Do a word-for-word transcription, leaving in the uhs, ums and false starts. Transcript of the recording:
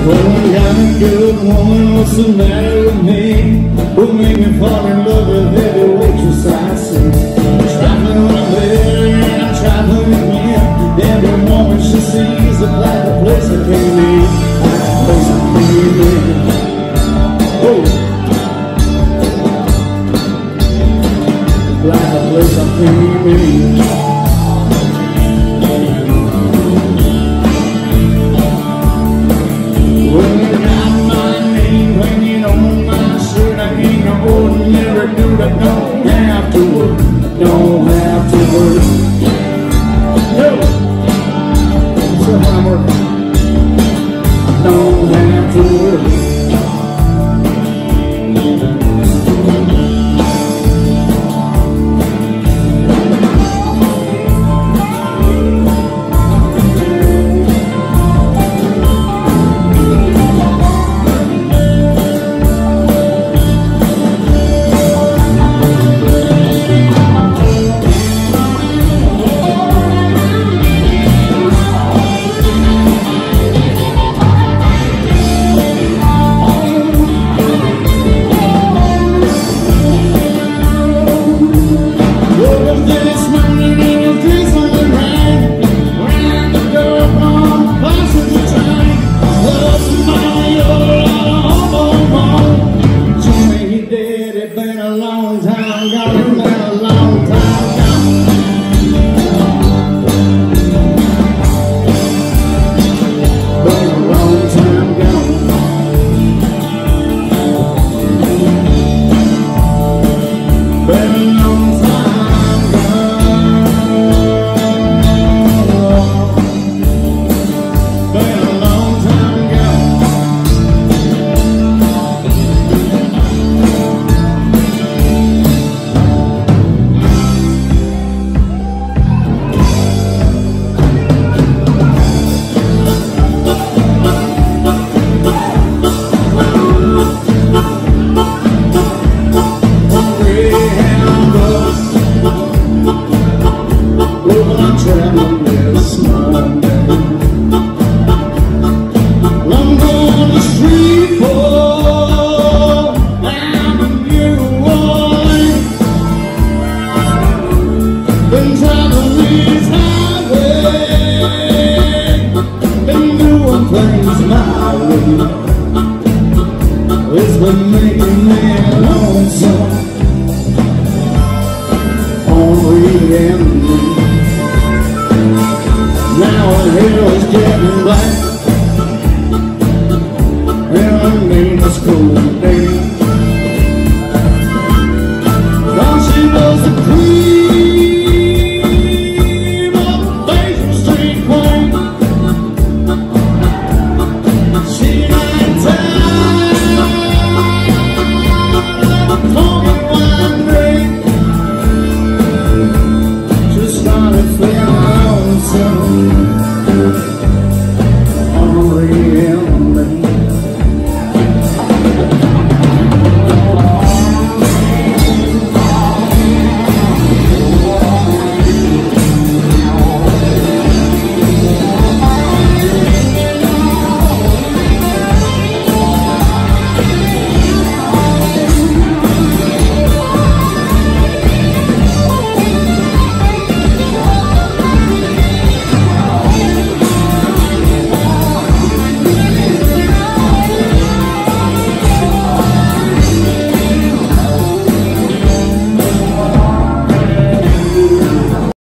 Well, I got a good woman, what's the matter with me? Who made me fall in love with every waitress I see? Traveling on a bed and I'm traveling again. Every woman she sees look like a place I came in, like a place I came in. Oh, like a place I came in. Ordinary dude, I don't have to work, don't have to work. No, so when I'm working, I don't have to work. It's been making me lonesome on re-ending. Now the hell's getting black, and I mean the school.